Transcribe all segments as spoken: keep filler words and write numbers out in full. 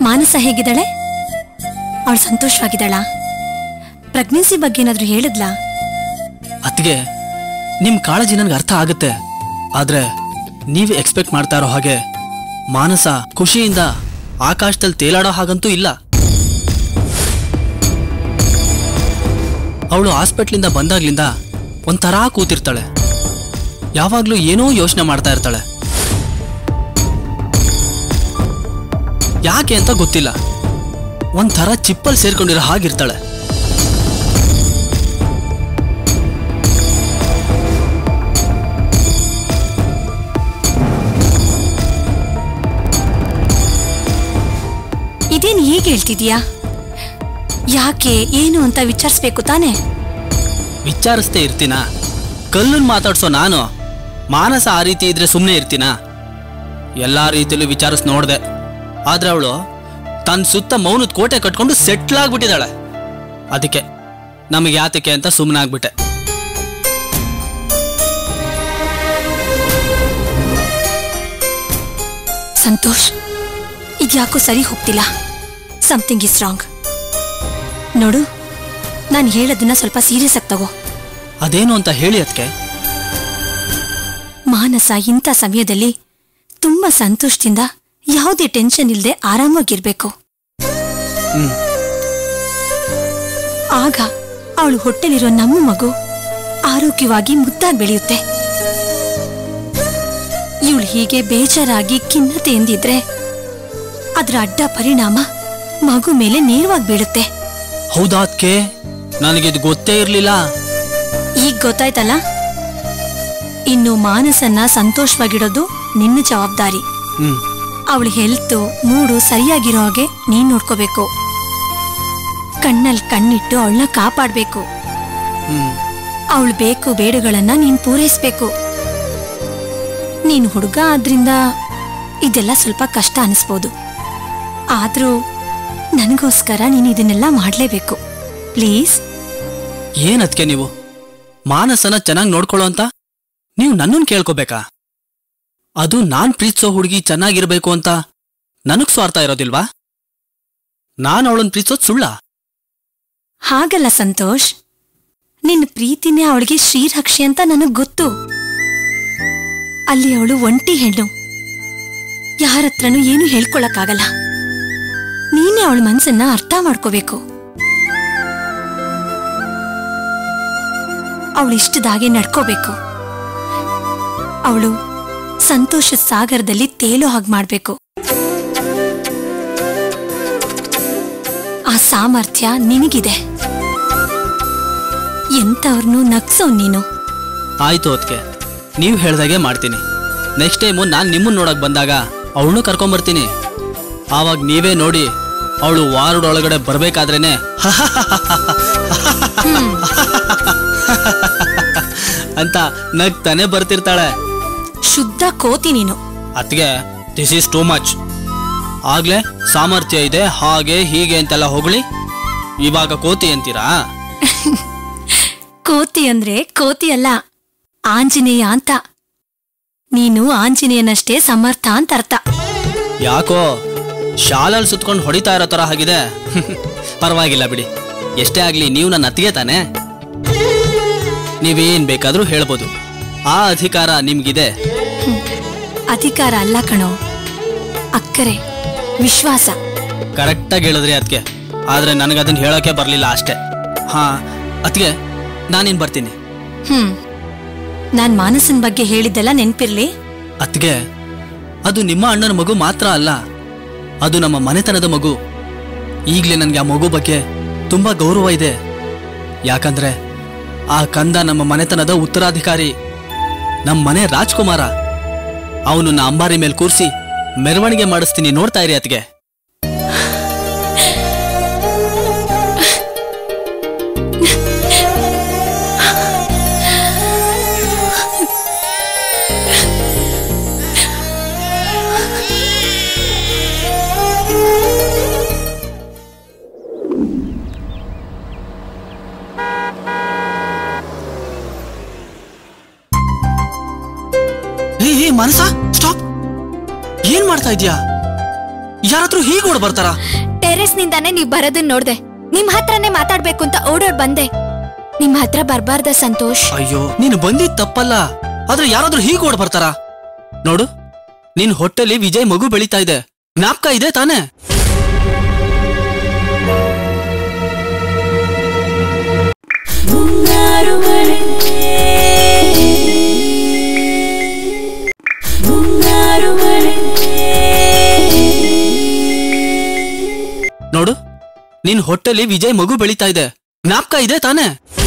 ಮಾನಸ ಹೇಗಿದ್ದಾಳೆ? ಅವಳು ಸಂತೋಷವಾಗಿದ್ದಾಳ? ಪ್ರೆಗ್ನೆನ್ಸಿ ಬಗ್ಗೆ ಏನಾದ್ರೂ ಹೇಳಿದ್ಲಾ? ಅತ್ತಿಗೆ, ನಿಮ್ ಕಾಳಜಿ ನನ್ಗೆ ಅರ್ಥ ಆಗುತ್ತೆ. ಆದ್ರೆ ನೀವು ಎಕ್ಸ್ಪೆಕ್ಟ್ ಮಾಡ್ತಾ ಇರೋ ಹಾಗೆ ಮಾನಸ ಖುಷಿಯಿಂದ ಆಕಾಶದಲ್ಲಿ ತೇಲಾಡೋ ಹಾಗಂತೂ ಇಲ್ಲ. ಅವಳು ಹಾಸ್ಪಿಟ್ಲಿಂದ ಬಂದಾಗ್ಲಿಂದ ಒಂಥರ ಕೂತಿರ್ತಾಳೆ. ಯಾವಾಗ್ಲೂ ಏನೋ ಯೋಚನೆ ಮಾಡ್ತಾ ಇರ್ತಾಳೆ. ಯಾಕೆ ಅಂತ ಗೊತ್ತಿಲ್ಲ, ಒಂಥರ ಚಿಪ್ಪಲ್ ಸೇರ್ಕೊಂಡಿರೋ ಹಾಗಿರ್ತಾಳೆ. ಇದೇನು ಹೀಗೆ ಹೇಳ್ತಿದ್ಯಾ? ಯಾಕೆ ಏನು ಅಂತ ವಿಚಾರಿಸ್ಬೇಕು ತಾನೆ? ವಿಚಾರಿಸ್ತೇ ಇರ್ತೀನಾ? ಕಲ್ಲನ್ನು ಮಾತಾಡ್ಸೋ ನಾನು ಮಾನಸ ಆ ರೀತಿ ಇದ್ರೆ ಸುಮ್ಮನೆ ಇರ್ತೀನಾ? ಎಲ್ಲಾ ರೀತಿಯಲ್ಲೂ ವಿಚಾರಿಸ್ ನೋಡ್ದೆ. ಆದ್ರೆ ಅವಳು ತನ್ನ ಸುತ್ತ ಮೌನದ ಕೋಟೆ ಕಟ್ಕೊಂಡು ಸೆಟ್ಲ್ ಆಗ್ಬಿಟ್ಟಿದ್ದಾಳೆ. ಅದಕ್ಕೆ ನಮಗೆ ಯಾತಕ್ಕೆ ಅಂತ ಸುಮ್ಮನೆ ಆಗ್ಬಿಟ್ಟೆ. ಸಂತೋಷ್, ಇದ್ಯಾಕೋ ಸರಿ ಹೋಗ್ತಿಲ್ಲ. Something is wrong. ನೋಡು, ನಾನು ಹೇಳೋದನ್ನ ಸ್ವಲ್ಪ ಸೀರಿಯಸ್ ಆಗಿ ತಗೋ. ಅದೇನು ಅಂತ ಹೇಳಿ ಅದಕ್ಕೆ. ಮಾನಸ ಇಂಥ ಸಮಯದಲ್ಲಿ ತುಂಬಾ ಸಂತೋಷದಿಂದ ಯಾವುದೇ ಟೆನ್ಷನ್ ಇಲ್ಲದೆ ಆರಾಮಾಗಿರ್ಬೇಕು. ಆಗ ಅವಳು ಹೊಟ್ಟೆಲಿರೋ ನಮ್ಮ ಮಗು ಆರೋಗ್ಯವಾಗಿ ಮುದ್ದಾಗಿ ಬೆಳೆಯುತ್ತೆ. ಇವಳು ಹೀಗೆ ಬೇಜಾರಾಗಿ ಖಿನ್ನತೆ ಎಂದಿದ್ರೆ ಅದರ ಅಡ್ಡ ಪರಿಣಾಮ ಮಗು ಮೇಲೆ ನೇರವಾಗಿ ಬೀಳುತ್ತೆ. ಹೌದಾ ಅದಕ್ಕೆ? ನನಗಿದು ಗೊತ್ತೇ ಇರ್ಲಿಲ್ಲ. ಈಗ ಗೊತ್ತಾಯ್ತಲ್ಲ. ಇನ್ನು ಮಾನಸನ್ನ ಸಂತೋಷವಾಗಿಡೋದು ನಿನ್ನ ಜವಾಬ್ದಾರಿ. ಅವಳ ಹೆಲ್ತ್ ಮೂಡು ಸರಿಯಾಗಿರೋ ಹಾಗೆ ನೀನ್ ನೋಡ್ಕೋಬೇಕು. ಕಣ್ಣಲ್ಲಿ ಕಣ್ಣಿಟ್ಟು ಅವಳನ್ನ ಕಾಪಾಡ್ಬೇಕು. ಅವಳು ಬೇಕು ಬೇಡುಗಳನ್ನ ನೀನ್ ಪೂರೈಸ್ಬೇಕು. ನೀನು ಹುಡುಗ ಆದ್ರಿಂದ ಇದೆಲ್ಲ ಸ್ವಲ್ಪ ಕಷ್ಟ ಅನಿಸ್ಬೋದು. ಆದ್ರೂ ನನಗೋಸ್ಕರ ನೀನು ಇದನ್ನೆಲ್ಲ ಮಾಡ್ಲೇಬೇಕು. ಪ್ಲೀಸ್. ಏನದ್ಕೆ ನೀವು ಮಾನಸನ ಚೆನ್ನಾಗಿ ನೋಡ್ಕೊಳ್ಳೋ ಅಂತ ನೀವು ನನ್ನನ್ನು ಕೇಳ್ಕೋಬೇಕಾ? ಅದು ನಾನ್ ಪ್ರೀತಿಸೋ ಹುಡುಗಿ ಚೆನ್ನಾಗಿರ್ಬೇಕು ಅಂತ ನನಗ್ ಸ್ವಾರ್ಥ ಇರೋದಿಲ್ವಾ? ನಾನು ಅವಳನ್ನ ಪ್ರೀತಿಸೋದ್ ಸುಳ್ಳ? ಹಾಗಲ್ಲ ಸಂತೋಷ್, ನಿನ್ನ ಪ್ರೀತಿನೇ ಅವಳಿಗೆ ಶ್ರೀರಕ್ಷೆ ಅಂತ ನನಗ್ ಗೊತ್ತು. ಅಲ್ಲಿ ಅವಳು ಒಂಟಿ ಹೆಣ್ಣು, ಯಾರತ್ರನೂ ಏನು ಹೇಳ್ಕೊಳಕ್ಕಾಗಲ್ಲ. ನೀನೇ ಅವಳ ಮನ್ಸನ್ನ ಅರ್ಥ ಮಾಡ್ಕೋಬೇಕು. ಅವಳು ಇಷ್ಟದಾಗೆ ನಡ್ಕೋಬೇಕು. ಅವಳು ಸಂತೋಷ ಸಾಗರದಲ್ಲಿ ತೇಲೋ ಹಾಗೆ ಮಾಡ್ಬೇಕು. ಆ ಸಾಮರ್ಥ್ಯ ನಿನಗಿದೆ. ಎಂತವ್ರನ್ನೂ ನಗ್ಸೋ ನೀನು. ಆಯ್ತು ಅದಕ್ಕೆ, ನೀವು ಹೇಳ್ದಾಗೆ ಮಾಡ್ತೀನಿ. ನೆಕ್ಸ್ಟ್ ಟೈಮು ನಾನು ನಿಮ್ಮನ್ನ ನೋಡಕ್ ಬಂದಾಗ ಅವಳನ್ನು ಕರ್ಕೊಂಬರ್ತೀನಿ. ಆವಾಗ ನೀವೇ ನೋಡಿ ಅವಳು ವಾರ್ಡ್ ಒಳಗಡೆ ಬರ್ಬೇಕಾದ್ರೇನೆ ಅಂತ ನಗ್ತಾನೆ ಬರ್ತಿರ್ತಾಳೆ. ಶುದ್ಧ ಕೋತಿ ನೀನು. ಅತ್ಗೆ, ದಿಸ್ ಈಸ್ ಟೂ ಮಚ್. ಆಗ್ಲೇ ಸಾಮರ್ಥ್ಯ ಇದೆ ಹಾಗೆ ಹೀಗೆ ಅಂತೆಲ್ಲ ಹೊಗಳಿ ಇವಾಗ ಕೋತಿ ಅಂತೀರಾ? ಕೋತಿ ಅಂದ್ರೆ ಕೋತಿ ಅಲ್ಲ, ಆಂಜನೇಯ ಅಂತ. ನೀನು ಆಂಜನೇಯನಷ್ಟೇ ಸಮರ್ಥ ಅಂತ ಅರ್ಥ. ಯಾಕೋ ಶಾಲಲ್ಲಿ ಸುತ್ಕೊಂಡು ಹೊಡಿತಾ ಇರೋ ತರ ಆಗಿದೆ. ಪರವಾಗಿಲ್ಲ ಬಿಡಿ, ಎಷ್ಟೇ ಆಗ್ಲಿ ನೀವು ನನ್ನ ಅತ್ತಿಗೆ ತಾನೆ. ನೀವೇನ್ ಬೇಕಾದ್ರೂ ಹೇಳ್ಬೋದು, ಆ ಅಧಿಕಾರ ನಿಮ್ಗಿದೆ. ಅಧಿಕಾರ ಅಲ್ಲ ಕಣೋ, ಅಕ್ಕರೆ, ವಿಶ್ವಾಸ. ಕರೆಕ್ಟಾಗಿ ಹೇಳಿದ್ರಿ ಅದ್ಕೆ, ಆದ್ರೆ ನನಗದನ್ನ ಹೇಳೋಕೆ ಬರ್ಲಿಲ್ಲ ಅಷ್ಟೇ. ಹಾ ಅದ್ಕೆ ನಾನಿನ್ ಬರ್ತೀನಿ. ಹ್ಮ್ ನಾನ್ ಮಾನಸನ್ ಬಗ್ಗೆ ಹೇಳಿದ್ದೆಲ್ಲ ನೆನ್ಪಿರ್ಲಿ. ಅದ್ಕೆ ಅದು ನಿಮ್ಮ ಅಣ್ಣನ ಮಗು ಮಾತ್ರ ಅಲ್ಲ, ಅದು ನಮ್ಮ ಮನೆತನದ ಮಗು. ಈಗ್ಲೇ ನನ್ಗೆ ಆ ಮಗು ಬಗ್ಗೆ ತುಂಬಾ ಗೌರವ ಇದೆ. ಯಾಕಂದ್ರೆ ಆ ಕಂದ ನಮ್ಮ ಮನೆತನದ ಉತ್ತರಾಧಿಕಾರಿ, ನಮ್ಮ ಮನೆ ರಾಜ್ಕುಮಾರ. ಅವನನ್ನ ಅಂಬಾರಿ ಮೇಲೆ ಕೂರಿಸಿ ಮೆರವಣಿಗೆ ಮಾಡಿಸ್ತೀನಿ, ನೋಡ್ತಾ ಇರಿ ಅತ್ಗೆ. ಮನಸ, ಸ್ಟಾಪ್! ಏನ್ ಮಾಡ್ತಾ ಇದ್ಯಾ? ಯಾರಾದ್ರೂ ಹೀಗೆ ಓಡ್ ಬರ್ತಾರ? ಟೆರೆಸ್ ನಿಂದಾನೆ ನೀವ್ ಬರೋದನ್ನ ನೋಡ್ದೆ. ನಿಮ್ ಹತ್ರನೇ ಮಾತಾಡ್ಬೇಕು ಅಂತ ಓಡೋಡ್ ಬಂದೆ. ನಿಮ್ ಹತ್ರ ಬರ್ಬಾರ್ದ ಸಂತೋಷ್? ಅಯ್ಯೋ, ನೀನು ಬಂದಿದ್ ತಪ್ಪಲ್ಲ, ಆದ್ರೆ ಯಾರಾದ್ರೂ ಹೀಗೆ ಓಡ್ ಬರ್ತಾರ? ನೋಡು, ನಿನ್ ಹೊಟ್ಟೆಲಿ ವಿಜಯ್ ಮಗು ಬೆಳೀತಾ ಇದೆ, ಜ್ಞಾಪಕ ಇದೆ ತಾನೆ? ನೋಡು, ನಿನ್ ಹೊಟ್ಟೆಲಿ ವಿಜಯ್ ಮಗು ಬೆಳೀತಾ ಇದೆ, ಜ್ಞಾಪಕ ಇದೆ ತಾನೆ?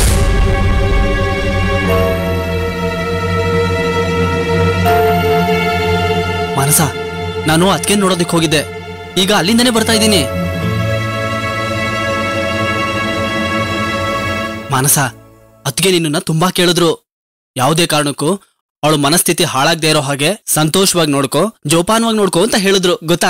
ಮಾನಸ, ನಾನು ಅದಕ್ಕೆ ನೋಡೋದಕ್ಕೆ ಹೋಗಿದ್ದೆ, ಈಗ ಅಲ್ಲಿಂದನೇ ಬರ್ತಾ ಇದ್ದೀನಿ. ಮಾನಸ, ಅದಕ್ಕೆ ನಿನ್ನ ತುಂಬಾ ಕೇಳಿದ್ರು. ಯಾವುದೇ ಕಾರಣಕ್ಕೂ ಅವಳು ಮನಸ್ಥಿತಿ ಹಾಳಾಗದೆ ಇರೋ ಹಾಗೆ ಸಂತೋಷವಾಗಿ ನೋಡ್ಕೋ, ಜೋಪಾನವಾಗಿ ನೋಡ್ಕೋ ಅಂತ ಹೇಳಿದ್ರು, ಗೊತ್ತಾ?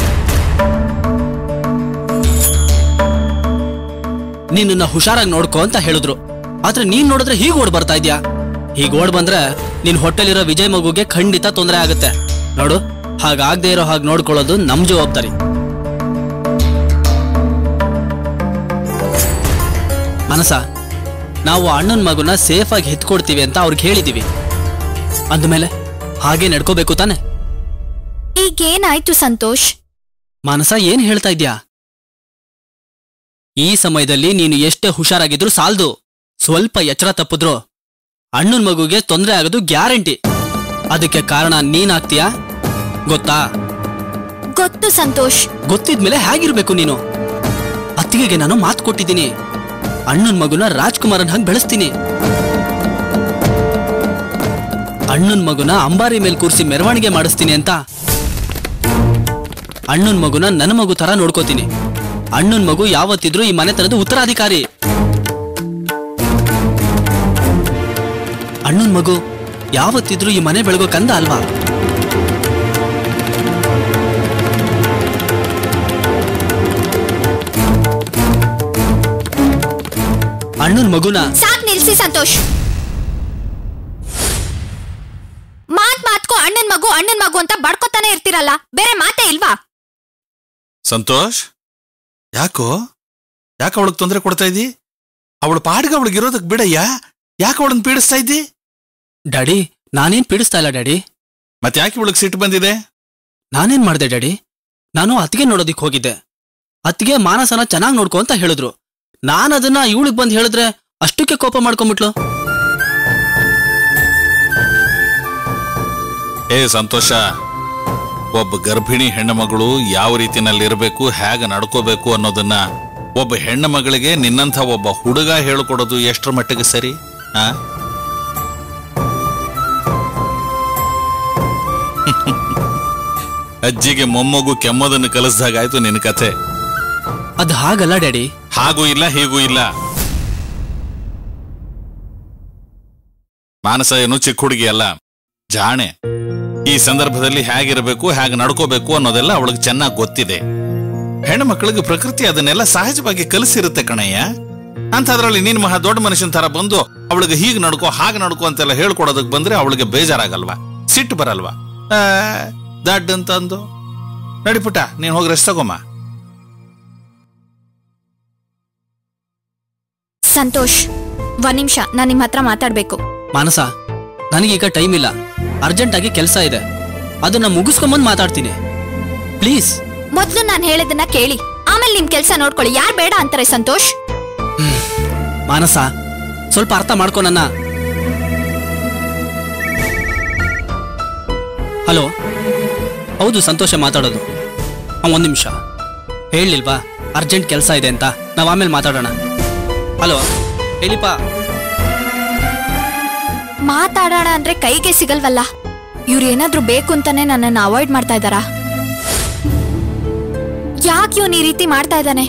ನಿನ್ನ ಹುಷಾರಾಗಿ ನೋಡ್ಕೋ ಅಂತ ಹೇಳಿದ್ರು. ಆದ್ರೆ ನೀನ್ ನೋಡಿದ್ರೆ ಹೀಗ್ ಓಡ್ ಬರ್ತಾ ಇದ್ಯಾ. ಹೀಗ್ ಓಡ್ ಬಂದ್ರೆ ನಿನ್ ಹೊಟ್ಟೆಲಿರೋ ವಿಜಯ್ ಮಗುಗೆ ಖಂಡಿತ ತೊಂದರೆ ಆಗುತ್ತೆ. ನೋಡು, ಹಾಗಾಗದೆ ಇರೋ ಹಾಗೆ ನೋಡ್ಕೊಳ್ಳೋದು ನಮ್ ಜವಾಬ್ದಾರಿ. ಮನಸ, ನಾವು ಅಣ್ಣನ ಮಗುನ ಸೇಫ್ ಆಗಿ ಎತ್ಕೊಡ್ತೀವಿ ಅಂತ ಅವ್ರಿಗೆ ಹೇಳಿದೀವಿ. ಅಂದ್ಮೇಲೆ ಹಾಗೆ ನಡ್ಕೋಬೇಕು ತಾನೆ? ಈಗೇನಾಯ್ತು ಸಂತೋಷ್? ಮಾನಸ, ಏನ್ ಹೇಳ್ತಾ ಇದ್ಯಾ? ಈ ಸಮಯದಲ್ಲಿ ನೀನು ಎಷ್ಟೇ ಹುಷಾರಾಗಿದ್ರು ಸಾಲ್ದು. ಸ್ವಲ್ಪ ಎಚ್ಚರ ತಪ್ಪಿದ್ರು ಅಣ್ಣನ ಮಗುಗೆ ತೊಂದರೆ ಆಗೋದು ಗ್ಯಾರಂಟಿ. ಅದಕ್ಕೆ ಕಾರಣ ನೀನಾಗ್ತೀಯಾ, ಗೊತ್ತಾ? ಗೊತ್ತು ಸಂತೋಷ್. ಗೊತ್ತಿದ್ಮೇಲೆ ಹೇಗಿರ್ಬೇಕು ನೀನು? ಅತ್ತಿಗೆಗೆ ನಾನು ಮಾತು ಕೊಟ್ಟಿದ್ದೀನಿ, ಅಣ್ಣನ ಮಗುನ ರಾಜ್ಕುಮಾರನ್ ಹಂಗ್ ಬೆಳೆಸ್ತೀನಿ. ಅಣ್ಣನ ಮಗುನ ಅಂಬಾರಿ ಮೇಲೆ ಕೂರಿಸಿ ಮೆರವಣಿಗೆ ಮಾಡಿಸ್ತೀನಿ ಅಂತ. ಅಣ್ಣನ ಮಗುನ ನನ್ನ ಮಗು ತರ ನೋಡ್ಕೋತೀನಿ. ಅಣ್ಣನ ಮಗು ಯಾವತ್ತಿದ್ರೂ ಈ ಮನೆತನದ ಉತ್ತರಾಧಿಕಾರಿ. ಅಣ್ಣನ ಮಗು ಯಾವತ್ತಿದ್ರೂ ಈ ಮನೆ ಬೆಳಗೋ ಕಂದ ಅಲ್ವಾ? ಅಣ್ಣನ ಮಗುನ ಸಾಕ್ ನಿಲ್ಸಿ ಸಂತೋಷ್. ಮಾತ್ ಮಾತ್ಕೋ ಅಣ್ಣನ್ ಮಗು ಅಣ್ಣನ್ ಮಗು ಅಂತ ಬಡ್ಕೋತಾನೆ ಇರ್ತಿರಲ್ಲ, ಬೇರೆ ಮಾತೇ ಇಲ್ವಾ? ಸಂತೋಷ್, ಯಾಕೋ ಯಾಕೆ ಅವಳಿಗೆ ತೊಂದರೆ ಕೊಡ್ತಾ ಇದ್ದಿ? ಅವಳ ಪಾಡಿಗೆ ಅವಳಿಗೆ ಇರೋದಕ್ ಬಿಡಯ್ಯ, ಯಾಕೆ ಅವಳನ್ನ ಪೀಡಿಸ್ತಾ ಇದ್ದಿ? ಡ್ಯಾಡಿ, ನಾನೇನ್ ಪೀಡಿಸ್ತಾ ಇಲ್ಲ ಡ್ಯಾಡಿ. ಮತ್ತೆ ಯಾಕೆ ಇವಳಿಗೆ ಸಿಟ್ಟು ಬಂದಿದೆ? ನಾನೇನ್ ಮಾಡ್ದೆ ಡ್ಯಾಡಿ? ನಾನು ಅತ್ತಿಗೆ ನೋಡೋದಿಕ್ ಹೋಗಿದ್ದೆ. ಅತ್ತಿಗೆ ಮಾನಸನ ಚೆನ್ನಾಗಿ ನೋಡ್ಕೊ ಅಂತ ಹೇಳಿದ್ರು. ನಾನು ಅದನ್ನ ಇವಳಿಗೆ ಬಂದು ಹೇಳಿದ್ರೆ ಅಷ್ಟಕ್ಕೆ ಕೋಪ ಮಾಡ್ಕೊಂಡ್ಬಿಟ್ಲು. ಏ ಸಂತೋಷ, ಒಬ್ಬ ಗರ್ಭಿಣಿ ಹೆಣ್ಣು ಮಗಳು ಯಾವ ರೀತಿನಲ್ಲಿ ಇರಬೇಕು, ಹೇಗೆ ನಡ್ಕೋಬೇಕು ಅನ್ನೋದನ್ನ ಒಬ್ಬ ಹೆಣ್ಣು ಮಗಳಿಗೆ ನಿನ್ನಂಥ ಒಬ್ಬ ಹುಡುಗ ಹೇಳಿಕೊಡೋದು ಎಷ್ಟರ ಮಟ್ಟಿಗೆ ಸರಿ? ಆ ಅಜ್ಜಿಗೆ ಮೊಮ್ಮಗು ಕೆಮ್ಮೋದನ್ನು ಕಲಿಸ್ದಾಗಾಯ್ತು ನಿನ್ನ ಕಥೆ. ಅದು ಹಾಗಲ್ಲ ಡ್ಯಾಡಿ. ಹಾಗೂ ಇಲ್ಲ ಹೀಗೂ ಇಲ್ಲ. ಮಾನಸ ಏನು ಚಿಕ್ಕ ಹುಡುಗಿ ಅಲ್ಲ, ಜಾಣೆ. ಈ ಸಂದರ್ಭದಲ್ಲಿ ಹೇಗಿರಬೇಕು, ಹೇಗೆ ನಡ್ಕೋಬೇಕು ಅನ್ನೋದೆಲ್ಲ ಅವಳಿಗೆ ಚೆನ್ನಾಗಿ ಗೊತ್ತಿದೆ. ಹೆಣ್ಣು ಮಕ್ಕಳಿಗೆ ಪ್ರಕೃತಿ ಅದನ್ನೆಲ್ಲ ಸಹಜವಾಗಿ ಕಲಿಸಿರುತ್ತೆ ಕಣಯ್ಯ. ಅಂತದ್ರಲ್ಲಿ ನೀನ್ ಮಹಾ ದೊಡ್ಡ ಮನುಷ್ಯನ ತರ ಬಂದು ಅವಳಿಗೆ ಹೀಗೆ ನಡ್ಕೋ ಹಾಗೆ ನಡ್ಕೋ ಅಂತೆಲ್ಲ ಹೇಳ್ಕೊಡೋದಕ್ ಬಂದ್ರೆ ಅವಳಿಗೆ ಬೇಜಾರಾಗಲ್ವಾ, ಸಿಟ್ಟು ಬರಲ್ವಾ? ದಡ್ ಅಂತ ಅಂದು ನಡಿಪುಟ, ನೀನ್ ಹೋಗಿ ರೆಸ್ಟ್ ತಗೋಮ್ಮ. ಸಂತೋಷ್, ಒಂದ್ ನಿಮಿಷ, ನಾನ್ ನಿಮ್ ಹತ್ರ ಮಾತಾಡ್ಬೇಕು. ಮಾನಸ, ನನಗೀಗ ಟೈಮ್ ಇಲ್ಲ, ಅರ್ಜೆಂಟ್ ಆಗಿ ಕೆಲಸ ಇದೆ, ಅದನ್ನ ಮುಗಿಸ್ಕೊಂಬಂದ್ ಮಾತಾಡ್ತೀನಿ, ಪ್ಲೀಸ್. ಮೊದ್ಲು ನಾನ್ ಹೇಳೋದನ್ನ ಕೇಳಿ, ಆಮೇಲೆ ನಿಮ್ ಕೆಲ್ಸ ನೋಡ್ಕೊಳ್ಳಿ. ಯಾರ್ ಬೇಡ ಅಂತಾರೆ ಸಂತೋಷ್? ಮಾನಸ, ಸ್ವಲ್ಪ ಅರ್ಥ ಮಾಡ್ಕೊ ನನ್ನ. ಹಲೋ, ಹೌದು ಸಂತೋಷ ಮಾತಾಡೋದು. ಒಂದ್ ನಿಮಿಷ, ಹೇಳಿಲ್ವಾ ಅರ್ಜೆಂಟ್ ಕೆಲಸ ಇದೆ ಅಂತ? ನಾವ್ ಆಮೇಲೆ ಮಾತಾಡೋಣ. ಹಲೋ, ಹೇಳಿಪಾ. ಮಾತಾಡೋಣ ಅಂದ್ರೆ ಕೈಗೆ ಸಿಗಲ್ವಲ್ಲ. ಇವ್ರು ಏನಾದ್ರೂ ಬೇಕು ಅಂತಾನೆ ನನ್ನನ್ನು ಅವಾಯ್ಡ್ ಮಾಡ್ತಾ ಇದ್ದಾರಾ? ಯಾಕೆ ಇವನು ಈ ರೀತಿ ಮಾಡ್ತಾ ಇದ್ದಾನೆ?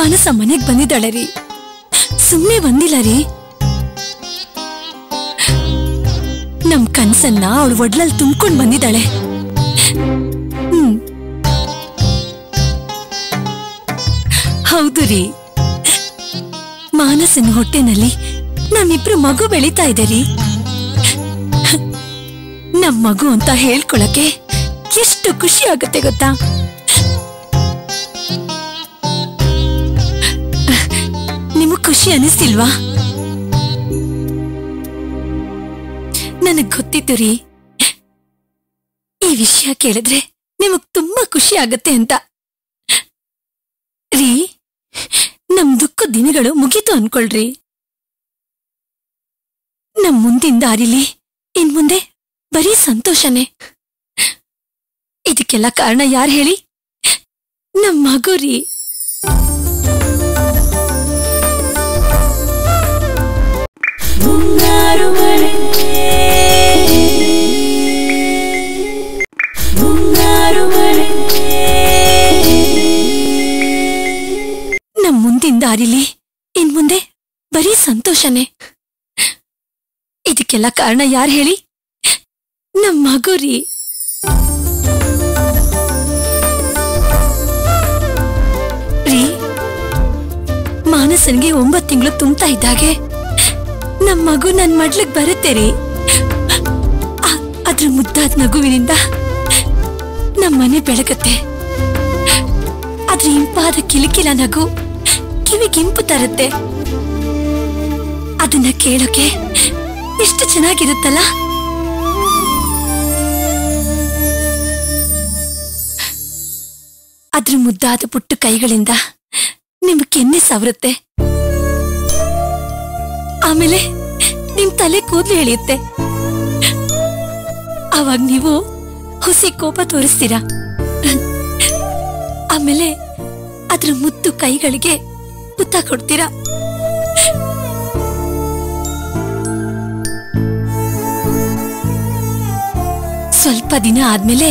ಮಾನಸ ಮನೆಗ್ ಬಂದಿದ್ದಾಳೆ ರೀ, ಸುಮ್ನೆ ಬಂದಿಲ್ಲ ರೀ. ನಮ್ ಕನ್ಸನ್ನ ಅವಳು ಒಡ್ಲಲ್ಲಿ ತುಂಬ್ಕೊಂಡ್ ಬಂದಿದ್ದಾಳೆ. ಹ್ಮ್ ಹೌದು ರೀ, ಮಾನಸನ ಹೊಟ್ಟೆನಲ್ಲಿ ನಮ್ಮಿಬ್ರು ಮಗು ಬೆಳೀತಾ ಇದೆ ರೀ. ನಮ್ ಮಗು ಅಂತ ಹೇಳ್ಕೊಳಕ್ಕೆ ಎಷ್ಟು ಖುಷಿ ಆಗುತ್ತೆ ಗೊತ್ತಾ? ನಿಮಗ್ ಖುಷಿ ಅನಿಸ್ತಿಲ್ವಾ? ನನಗ್ ಗೊತ್ತಿತ್ತು ರೀ, ಈ ವಿಷಯ ಕೇಳಿದ್ರೆ ನಿಮಗ್ ತುಂಬಾ ಖುಷಿ ಆಗತ್ತೆ ಅಂತ. ರೀ, ನಮ್ ದುಃಖದ ದಿನಗಳು ಮುಗೀತು ಅನ್ಕೊಳ್ರಿ. ನಮ್ ಮುಂದಿನ ದಾರಿಲಿ ಇನ್ ಮುಂದೆ ಬರೀ ಸಂತೋಷನೇ. ಇದಕ್ಕೆಲ್ಲ ಕಾರಣ ಯಾರು ಹೇಳಿ? ನಮ್ ಮಗು ರೀ. ಮುಂಗಾರು ಮಳೆ, ಮುಂಗಾರು ಮಳೆ, ನಮ್ ಮುಂದಿನ ದಾರಿಲಿ ಇನ್ ಮುಂದೆ ಬರೀ ಸಂತೋಷನೇ. ಇದಕ್ಕೆಲ್ಲ ಕಾರಣ ಯಾರು ಹೇಳಿ? ನಮ್ ಮಗು ರೀ. ರೀ, ಮಾನಸನ್ಗೆ ಒಂಬತ್ತು ತಿಂಗಳು ತುಂಬ್ತಾ ಇದ್ದಾಗೆ ನಮ್ ಮಗು ನನ್ ಮಡ್ಲಿಗ್ ಬರುತ್ತೆ ರೀ. ಅದ್ರ ಮುದ್ದಾದ ನಗುವಿನಿಂದ ನಮ್ಮನೆ ಬೆಳಗತ್ತೆ. ಅದ್ರ ಇಂಪಾದ ಕಿಲಕಿಲ ನಗು ಕಿವಿಗಿಂಪು ತರುತ್ತೆ. ಅದನ್ನ ಕೇಳೋಕೆ ಎಷ್ಟು ಚೆನ್ನಾಗಿರುತ್ತಲ್ಲ. ಅದ್ರ ಮುದ್ದಾದ ಪುಟ್ಟ ಕೈಗಳಿಂದ ನಿಮ್ ಕೆನ್ನೆ ಸವರುತ್ತೆ. ಆಮೇಲೆ ನಿಮ್ ತಲೆ ಕೂದಲು ಎಳೆಯುತ್ತೆ. ಅವಾಗ ನೀವು ಹುಸಿ ಕೋಪ ತೋರಿಸ್ತೀರಾ. ಆಮೇಲೆ ಅದ್ರ ಮುದ್ದು ಕೈಗಳಿಗೆ ಮುತ್ತ ಕೊಡ್ತೀರಾ. ಸ್ವಲ್ಪ ದಿನ ಆದ್ಮೇಲೆ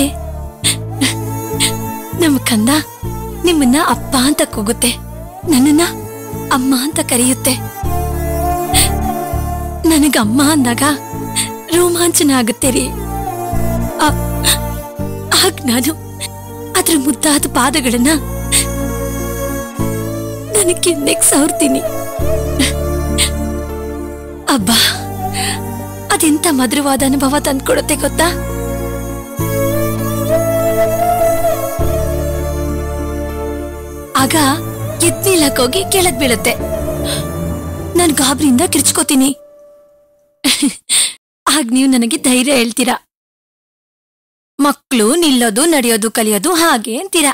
ನಮ್ ಕಂದ ನಿಮ್ಮನ್ನ ಅಪ್ಪ ಅಂತ ಕೂಗುತ್ತೆ, ನನ್ನನ್ನ ಅಮ್ಮ ಅಂತ ಕರೆಯುತ್ತೆ. ನನಗಮ್ಮ ಅಂದಾಗ ರೋಮಾಂಚನ ಆಗುತ್ತೆ ರೀ. ಆಗ ನಾನು ಅದ್ರ ಮುದ್ದಾದ ಪಾದಗಳನ್ನ ನನಗೆ ಕೆನ್ನೆಗ್ ಸಾವ್ತೀನಿ. ಅಬ್ಬಾ, ಅದೆಂತ ಮಧುರವಾದ ಅನುಭವ ತಂದ್ಕೊಡುತ್ತೆ ಗೊತ್ತಾ? ಆಗ ಎದ್ನಿಲಕ್ಕೋಗಿ ಕೆಳಗ್ ಬೀಳುತ್ತೆ. ನಾನ್ ಗಾಬರಿಯಿಂದ ಕಿರ್ಚ್ಕೋತೀನಿ. ಆಗ ನೀವು ನನಗೆ ಧೈರ್ಯ ಹೇಳ್ತೀರಾ. ಮಕ್ಕಳು ನಿಲ್ಲೋದು ನಡೆಯೋದು ಕಲಿಯೋದು ಹಾಗೆ ಅಂತೀರಾ.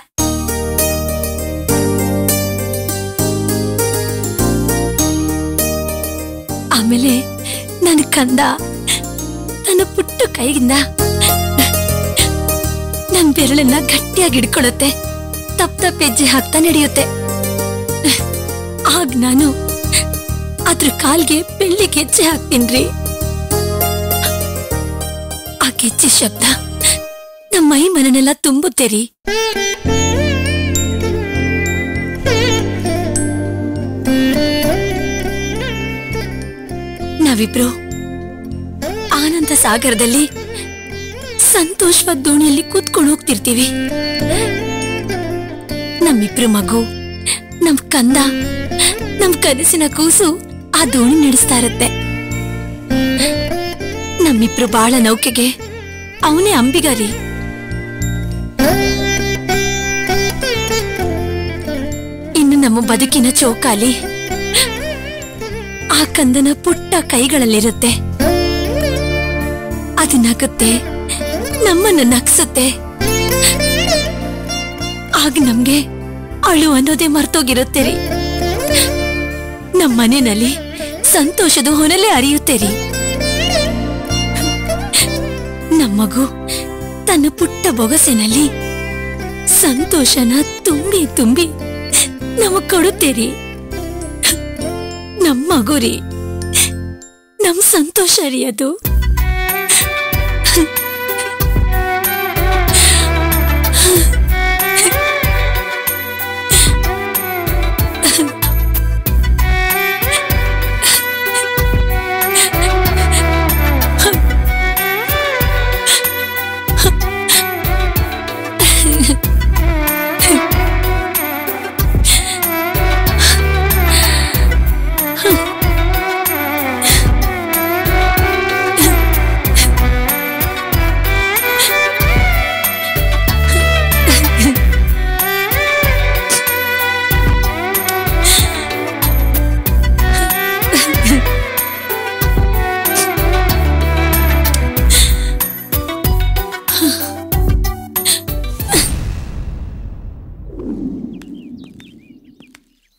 ಆಮೇಲೆ ನನ್ನ ಕಂದ ನನ್ನ ಪುಟ್ಟ ಕೈಗಿಂದ ನನ್ನ ಬೆರಳನ್ನ ಗಟ್ಟಿಯಾಗಿ ಹಿಡ್ಕೊಳ್ಳುತ್ತೆ. ತಪ್ಪ ತಪ್ಪ ಹೆಜ್ಜೆ ಹಾಕ್ತಾ ನಡೆಯುತ್ತೆ. ಆಗ ನಾನು ಅದ್ರ ಕಾಲ್ಗೆ ಬೆಳ್ಳಿಗೆ ಹೆಜ್ಜೆ ಹಾಕ್ತೀನ್ರಿ. ಆ ಗೆಜ್ಜೆ ಶಬ್ದ ನಮ್ಮ ಮೈ ಮನನೆಲ್ಲ ತುಂಬುತ್ತೆ ರೀ. ನಾವಿಬ್ರು ಆನಂದ ಸಾಗರದಲ್ಲಿ ಸಂತೋಷವಾದ ದೋಣಿಯಲ್ಲಿ ಕೂತ್ಕೊಂಡು ಹೋಗ್ತಿರ್ತೀವಿ. ನಮ್ಮಿಬ್ರು ಮಗು, ನಮ್ ಕಂದ, ನಮ್ ಕನಸಿನ ಕೂಸು ಆ ದೋಣಿ ನಡೆಸ್ತಾ ಇರತ್ತೆ. ನಮ್ಮಿಬ್ರು ಬಾಳ ನೌಕೆಗೆ ಅವನೇ ಅಂಬಿಗಾರಿ. ಇನ್ನು ನಮ್ಮ ಬದುಕಿನ ಚೌಕಾಲಿ ಆ ಕಂದನ ಪುಟ್ಟ ಕೈಗಳಲ್ಲಿರುತ್ತೆ. ಅದು ನಗುತ್ತೆ, ನಮ್ಮನ್ನ ನಗ್ಸುತ್ತೆ. ಆಗ ನಮ್ಗೆ ಅಳು ಅನ್ನೋದೇ ಮರ್ತೋಗಿರುತ್ತೆ ರೀ. ನಮ್ಮ ಮನೆಯಲ್ಲಿ ಸಂತೋಷದ ಹೊನಲೆ ಅರಿಯುತ್ತೆ ರೀ. ನಮ್ಮಗು ತನ್ನ ಪುಟ್ಟ ಬೊಗಸೆನಲ್ಲಿ ಸಂತೋಷನ ತುಂಬಿ ತುಂಬಿ ನಮಗ್ ಕೊಡುತ್ತೇರಿ. ನಮ್ಮ ಮಗು ರೀ, ನಮ್ ಸಂತೋಷ ರೀ ಅದು.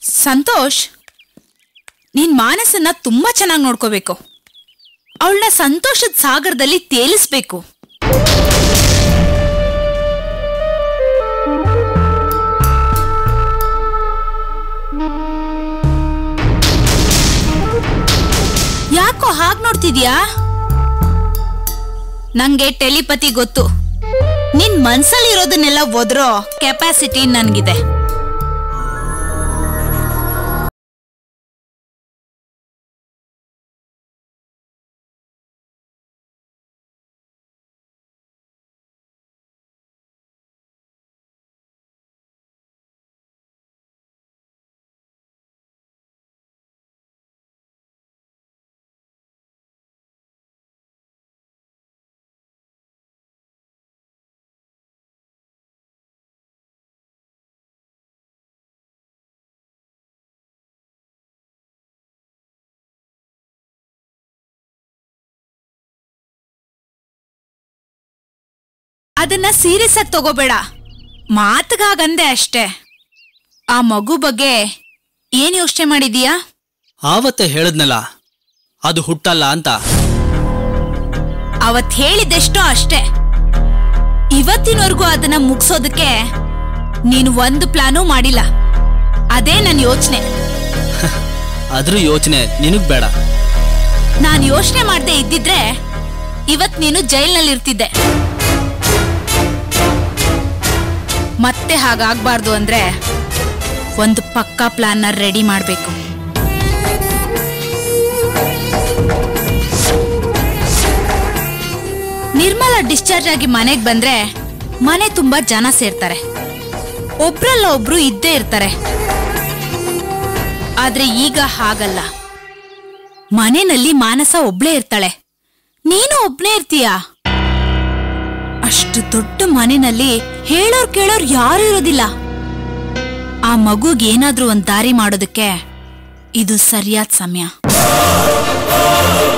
ಸಂತೋಷ್, ನೀನ್ ಮಾನಸನ್ನ ತುಂಬಾ ಚೆನ್ನಾಗಿ ನೋಡ್ಕೋಬೇಕು. ಅವಳನ್ನ ಸಂತೋಷದ ಸಾಗರದಲ್ಲಿ ತೇಲಿಸ್ಬೇಕು. ಯಾಕೋ ಹಾಗ್ ನೋಡ್ತಿದ್ಯಾ? ನಂಗೆ ಟೆಲಿಪತಿ ಗೊತ್ತು. ನಿನ್ ಮನ್ಸಲ್ಲಿ ಇರೋದನ್ನೆಲ್ಲ ಒದ್ರೋ ಕೆಪಾಸಿಟಿ ನನ್ಗಿದೆ. ಅದನ್ನ ಸೀರಿಯಸ್ ಆಗಿ ತಗೋಬೇಡ, ಮಾತುಗಾಗಂದೆ ಅಷ್ಟೇ. ಆ ಮಗು ಬಗ್ಗೆ ಏನ್ ಯೋಚನೆ ಮಾಡಿದೀಯಾ? ಆವತ್ತೇ ಹೇಳದ್ನಲ್ಲ, ಅದು ಹುಟ್ಟಲ್ಲ ಅಂತ. ಅವತ್ ಹೇಳಿದೆಷ್ಟೋ ಅಷ್ಟೇ. ಇವತ್ತಿನವರೆಗೂ ಅದನ್ನ ಮುಗಿಸೋದಕ್ಕೆ ನೀನು ಒಂದು ಪ್ಲಾನೂ ಮಾಡಿಲ್ಲ. ಅದೇ ನನ್ನ ಯೋಚನೆ. ಅದ್ರ ಯೋಚನೆ ನಿನಗ್ ಬೇಡ. ನಾನು ಯೋಚನೆ ಮಾಡದೆ ಇದ್ದಿದ್ರೆ ಇವತ್ ನೀನು ಜೈಲ್ನಲ್ಲಿ ಇರ್ತಿದ್ದೆ. ಮತ್ತೆ ಹಾಗಾಗ್ಬಾರ್ದು ಅಂದ್ರೆ ಒಂದು ಪಕ್ಕಾ ಪ್ಲಾನ್ನ ರೆಡಿ ಮಾಡಬೇಕು. ನಿರ್ಮಲಾ ಡಿಸ್ಚಾರ್ಜ್ ಆಗಿ ಮನೆಗೆ ಬಂದ್ರೆ ಮನೆ ತುಂಬಾ ಜನ ಸೇರ್ತಾರೆ. ಒಬ್ರಲ್ಲ ಒಬ್ರು ಇದ್ದೇ ಇರ್ತಾರೆ. ಆದ್ರೆ ಈಗ ಹಾಗಲ್ಲ. ಮನೆಯಲ್ಲಿ ಮಾನಸ ಒಬ್ಳೇ ಇರ್ತಾಳೆ, ನೀನು ಒಬ್ನೇ ಇರ್ತೀಯ. ಅಷ್ಟು ದೊಡ್ಡ ಮನೆಯಲ್ಲಿ ಹೇಳೋರ್ ಕೇಳೋರ್ ಯಾರು ಇರೋದಿಲ್ಲ. ಆ ಮಗುಗೇನಾದ್ರೂ ಒಂದ್ ದಾರಿ ಮಾಡೋದಕ್ಕೆ ಇದು ಸರಿಯಾದ ಸಮಯ.